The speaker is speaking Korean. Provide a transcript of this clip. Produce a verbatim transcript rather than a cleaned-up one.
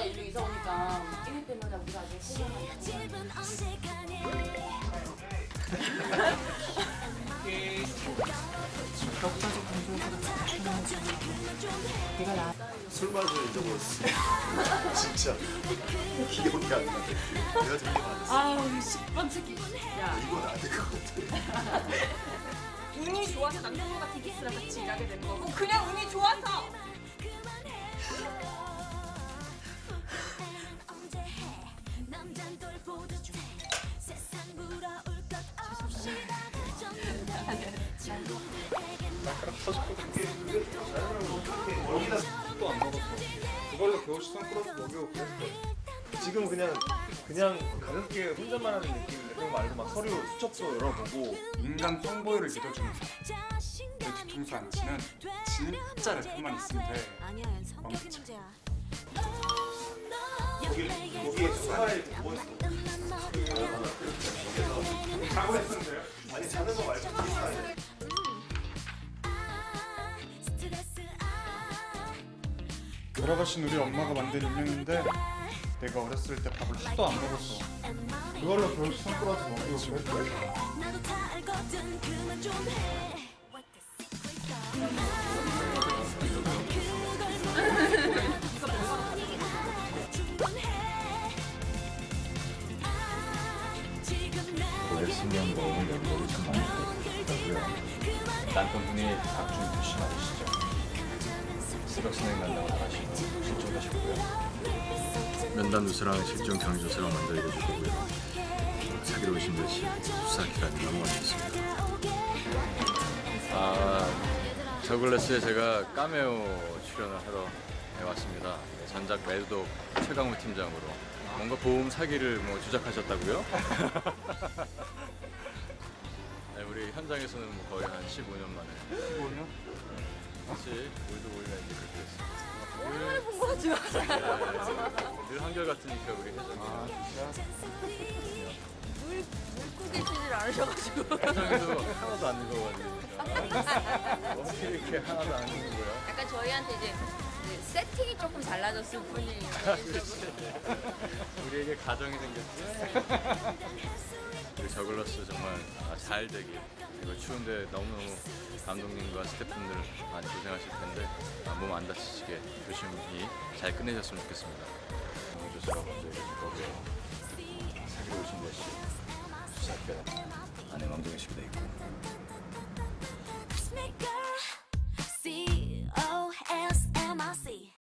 우리가 일로 이사 오니까 끼니 때문에 우리가 아직 고민한다. 격자적 감정보다 내가 나 술 마시고 잊어버렸어. 진짜 기억이 안 나. 내가 되게 많았어. 아 우리 십 번 새끼. 야 이건 아닐 것 같아. 운이 좋아서 남편과 디기스랑 같이 일하게 된 거고 그냥 운이 좋아서. 또 안 먹었어. 그걸로 겨우시 선크로스 먹이고 그랬어. 지금 그냥 그냥 가볍게 혼잣말 하는 느낌인데 그거 말고 막 서류 수첩도 열어보고 인간 똥보이를 믿어주는 사람. 내 뒤통수 안 치는 진짜 래퍼만 있으면 돼. 아니야, 성격이 문제야. 거기 거기에 수화에 뭐 있어? 자고 했으면 돼요? 아니 자는 거 말고 비슷하게. 돌아가신 우리 엄마가 만든 인형인데 내가 어렸을 때 밥을 하도 안 먹었어. 그걸로 겨우시 선크로스 먹이고 그랬어. 몇십 년 먹은 연고를 참 많이 먹었고요. 남편분이 박준 조심하시죠. 새벽 스낵 난다고 나가시고 실종하시고요. 면담 누수랑 실종 경조서랑 만들어 주시고요. 사기로 오신 듯이 수사 기간이 넘어가셨습니다. 아, 저글레스에 제가 카메오 출연을 하러 왔습니다. 전작 매도독 최강우 팀장으로. 뭔가 보험 사기를 뭐 주작하셨다고요? 네, 우리 현장에서는 뭐 거의 한 십오 년 만에. 십오 년? 사실 우리도 우리가 이제 그렇게 됐어요. 오랜만에 본 거 같지 마. 늘 한결같으니까 우리 혜정이. 아 진짜? 물 물고기 치질 않으셔가지고. 혜정이도 하나도 안 읽어가지고. 어떻게 이렇게 하나도 안 읽는 거야? 약간 저희한테 이제 그 세팅이 조금 달라졌을 뿐이에요. 우리에게 가정이 생겼지? 우리 저글러스 정말 잘 되길. 그리고 추운데 너무너무 감독님과 스태프분들 많이 고생하실 텐데 몸 안 다치시게 조심히 잘 끝내셨으면 좋겠습니다. 조수라고 먼저 얘기해 줄 거고요. 사기로 오신 것이 수사결 안에 왕정희 씨가 돼 있고